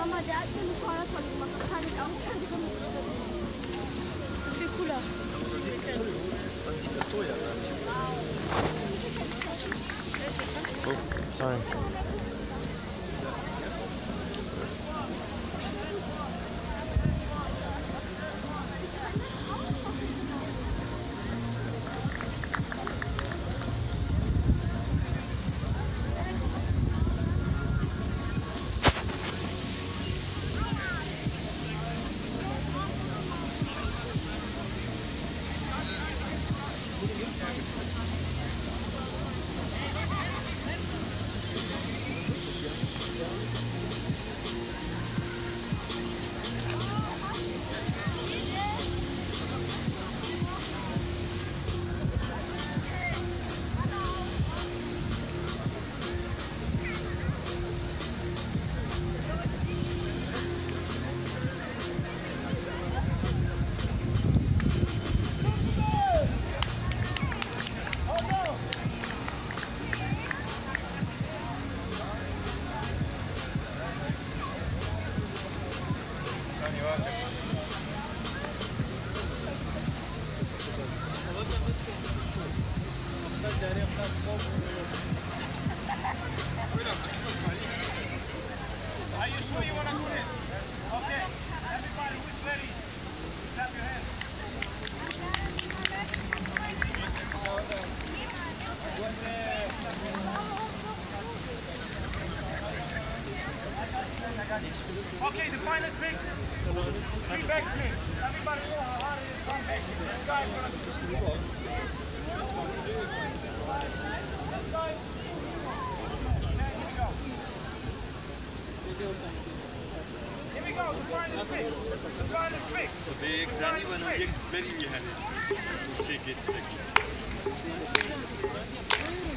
Mama, der hat mir eine Feuertonne gemacht. Das kann ich auch. Kann ich auch nicht. Viel cooler. Entschuldigung, man sieht das Tor ja gar nicht. Oh, sorry. Are you sure you want to do this? Okay. Everybody who's ready, clap your hands. Okay, the final trick. 3 back flips. Everybody know how hard it is to back flip. This guy's going to do this. This guy. Here we go, the final trick. The final trick. देख जानी बनो ये मेरी भी है नहीं ठीक है